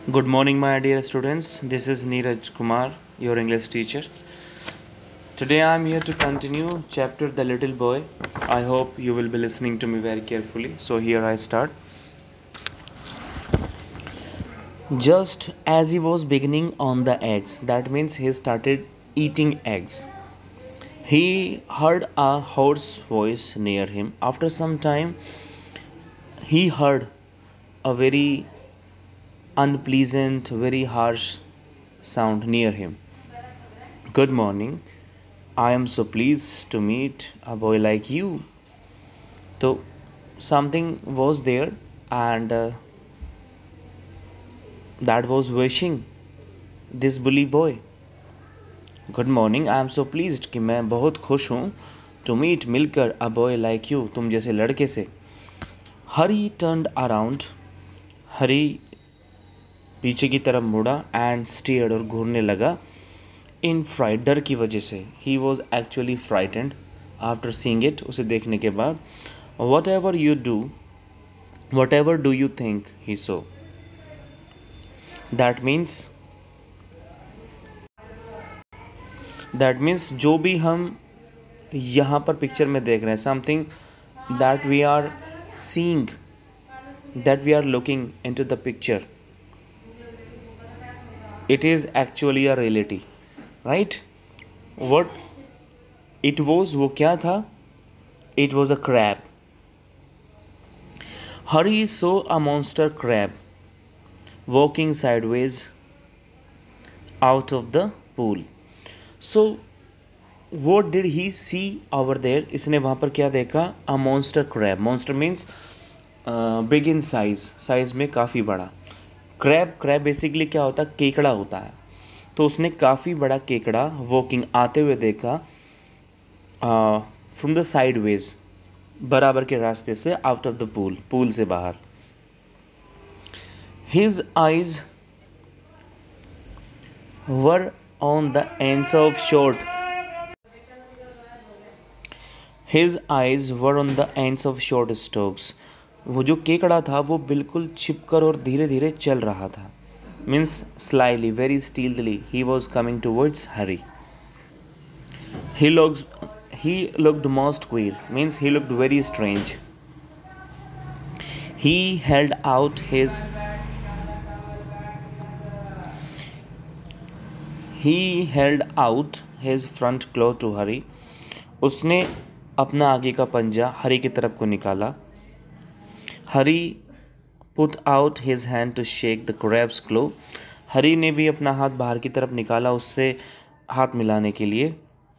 Good morning, my dear students. This is Neeraj Kumar, your English teacher. Today I am here to continue chapter The Little Boy. I hope you will be listening to me very carefully. So here I start. Just as he was beginning on the eggs, that means he started eating eggs. He heard a hoarse voice near him. After some time, he heard a very unpleasant, very harsh sound near him. Good morning. I am so pleased to meet a boy like you. So, something was there, and that was wishing this bully boy. Good morning. I am so pleased कि मैं बहुत खुश हूँ to meet मिलकर a boy like you, तुम जैसे लड़के से. हरी turned around. हरी पीछे की तरफ मुड़ा and stared और घूरने लगा. In fright, डर की वजह से. He was actually frightened after seeing it, उसे देखने के बाद. Whatever do you think, he saw. That means जो भी हम यहाँ पर पिक्चर में देख रहे हैं, something that we are seeing, that we are looking into the picture, it is actually a reality, right? What it was, वो क्या था? It was a crab. Harry saw a monster crab walking sideways out of the pool. So what did he see over there? इसने वहाँ पर क्या देखा? A monster crab. Monster means big in size में काफ़ी बड़ा. crab बेसिकली क्या होता है? केकड़ा होता है. तो उसने काफ़ी बड़ा केकड़ा वॉकिंग आते हुए देखा फ्रॉम द साइडवेज, बराबर के रास्ते से, आउट ऑफ द पूल से बाहर. His eyes were on the ends of short stalks. वो जो केकड़ा था वो बिल्कुल छिपकर और धीरे धीरे चल रहा था. Means slyly, very stealthily he was coming towards Hari. He looked most queer, means he looked very strange. He held out his front claw to Harry. उसने अपना आगे का पंजा हरी की तरफ को निकाला. Harry put out his hand to shake the crab's claw. हरी ने भी अपना हाथ बाहर की तरफ निकाला उससे हाथ मिलाने के लिए.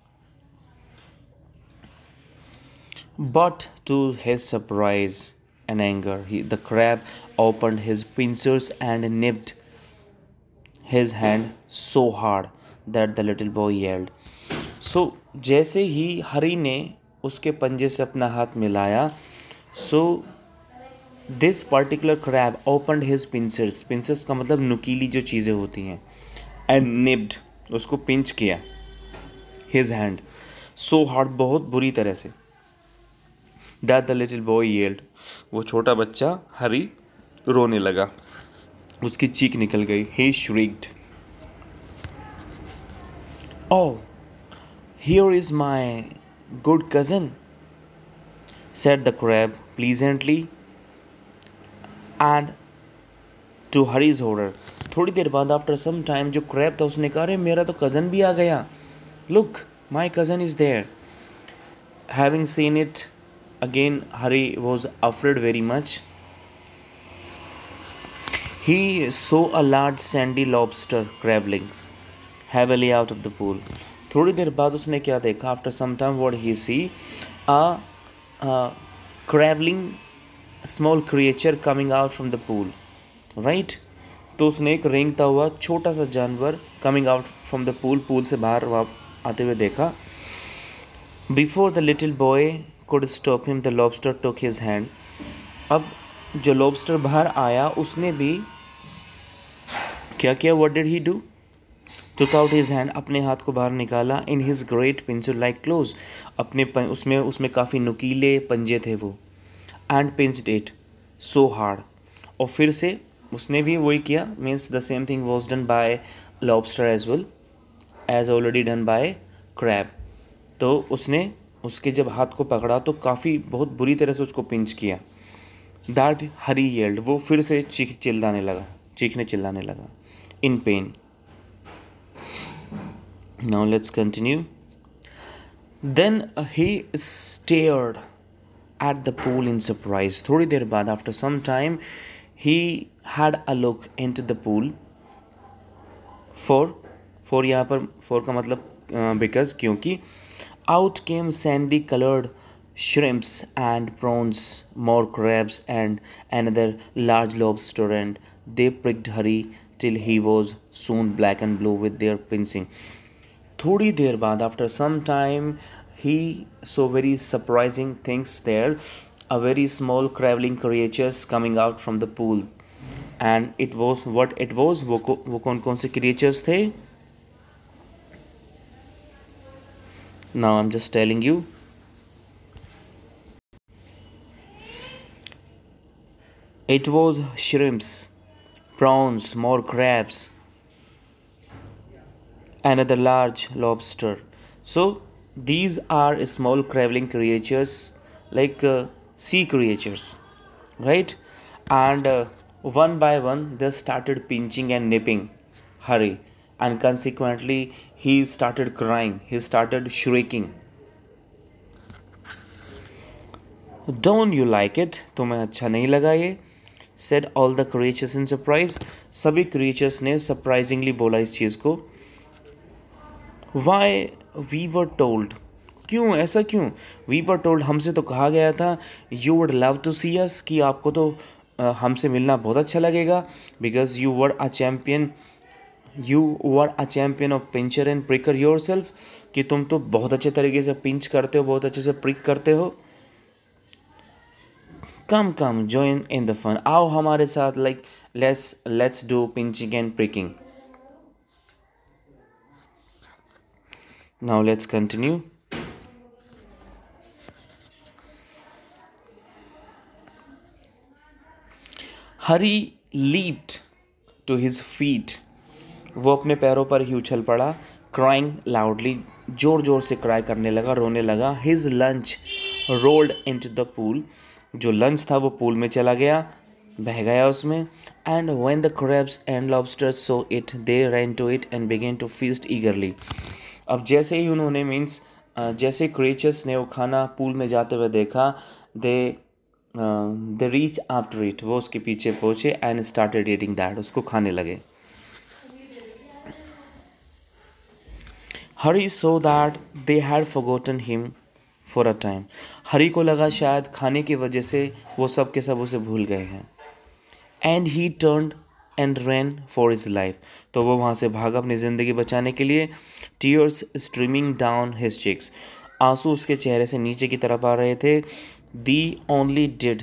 But to his surprise and anger, the crab opened his pincers and nipped his hand so hard that the little boy yelled. So जैसे ही हरी ने उसके पंजे से अपना हाथ मिलाया, so this particular crab opened his pincers. Pincers का मतलब नुकीली जो चीज़ें होती हैं. And nipped, उसको पिंच किया. His hand so hard, बहुत बुरी तरह से. That the little boy yelled. वो छोटा बच्चा हरी रोने लगा. उसकी चीख निकल गई. He shrieked. Oh, here is my good cousin, said the crab pleasantly, and to Harry's horror. थोड़ी देर बाद after some time जो crab था उसने कहा, अरे मेरा तो cousin भी आ गया. Look, my cousin is there. Having seen it, again Harry was afraid very much. He saw a large sandy lobster crawling heavily out of the pool. थोड़ी देर बाद उसने क्या देखा? After some time what he see? A crawling small creature coming out from the pool, right? तो उसने एक रेंगता हुआ छोटा सा जानवर coming out from the pool से बाहर आते हुए देखा. Before the little boy could stop him, the lobster took his hand. अब जो lobster बाहर आया उसने भी क्या किया? What did he do? Took out his hand, अपने हाथ को बाहर निकाला. In his great pincer like claws, अपने उसमें काफ़ी नुकीले पंजे थे वो. And pinched it so hard, और फिर से उसने भी वही किया, means the same thing was done by lobster as well as already done by crab. तो उसने उसके जब हाथ को पकड़ा तो काफ़ी बहुत बुरी तरह से उसको पिंच किया। दैट हरी येल्ड, वो फिर से चीखने चिल्लाने लगा in pain. Now let's continue. Then he stared at the pool in surprise। थोड़ी देर बाद after some time he had a look into the pool for यहाँ पर for का मतलब because क्योंकि out came sandy colored shrimps and prawns, more crabs and another large lobster, and they pricked Hari till he was soon black and blue with their pincing। थोड़ी देर बाद after some time he saw very surprising things there, a very small crawling creatures coming out from the pool, and it was what it was, वो कौन कौन से creatures थे? Now I'm just telling you। It was shrimps, prawns, more crabs, another large lobster। So these are small crawling creatures like sea creatures, right? And one by one they started pinching and nipping Hari, and consequently he started crying, he started shrieking। Don't you like it? तुम्हें अच्छा नहीं लगा ये? Said all the creatures in surprise। सभी creatures ने surprisingly बोला इस चीज़ को। Why we were told, क्यों ऐसा क्यों? We were told, हमसे तो कहा गया था, you would love to see us, कि आपको तो हमसे मिलना बहुत अच्छा लगेगा, because you were a champion of pincher and pricker yourself, कि तुम तो बहुत अच्छे तरीके से पिंच करते हो, बहुत अच्छे से प्रिक करते हो। Come join in the fun, आओ हमारे साथ, like let's do pinching and pricking। Now let's continue। Hari leaped to his feet। वो अपने पैरों पर ही उछल पड़ा। Crying loudly, जोर जोर से क्राई करने लगा, रोने लगा। His lunch rolled into the pool। जो लंच था वो पूल में चला गया, बह गया उसमें। And when the crabs and lobsters saw it, they ran to it and began to feast eagerly। अब जैसे ही उन्होंने जैसे क्रिएचर्स ने वो खाना पूल में जाते हुए देखा, दे रीच आफ्टर इट, वो उसके पीछे पहुँचे एंड स्टार्टेड ईटिंग दैट, उसको खाने लगे। Hari so that they had forgotten him for a time. Hari को लगा शायद खाने की वजह से वो सब के सब उसे भूल गए हैं। And he turned and ran for his life. तो वो वहाँ से भागा अपनी ज़िंदगी बचाने के लिए। Tears streaming down his cheeks, आंसू उसके चेहरे से नीचे की तरफ आ रहे थे। They only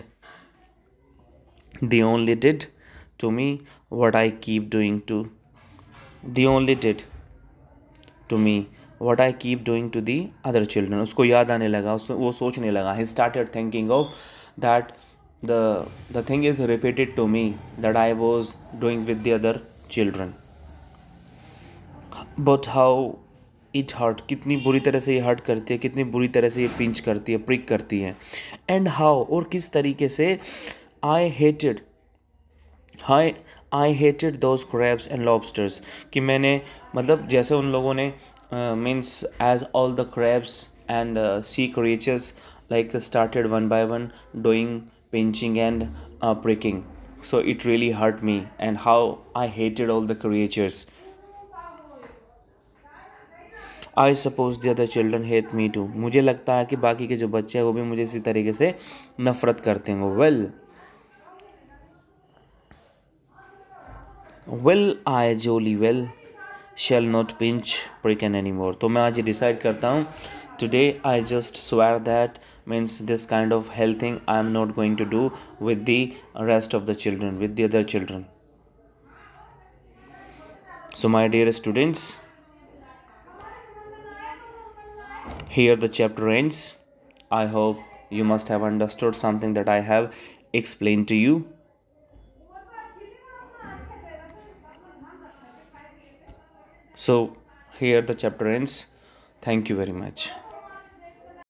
did to me what I keep doing to they only did to me what I keep doing to the other children. उसको याद आने लगा, वो सोचने लगा। He started thinking of that the thing is repeated to me that I was doing with the other children, but how it hurt, कितनी बुरी तरह से ये हर्ट करती है, कितनी बुरी तरह से ये पिंच करती है, प्रिक करती है। एंड हाउ, और किस तरीके से I hated those crabs and lobsters, कि मैंने मतलब जैसे उन लोगों ने means as all the crabs and sea creatures like started one by one doing pinching and pricking, so it really hurt me, and how I hated all the creatures। I suppose the other children hate me too। मुझे लगता है कि बाकी के जो बच्चे हैं वो भी मुझे इसी तरीके से नफरत करते हैं। well I jolly well shall not pinch prick anymore। तो मैं आज डिसाइड करता हूँ, today I just swear that means this kind of hell thing I am not going to do with the rest of the children, with the other children। So my dear students, here the chapter ends। I hope you must have understood something that I have explained to you। So here the chapter ends. Thank you very much.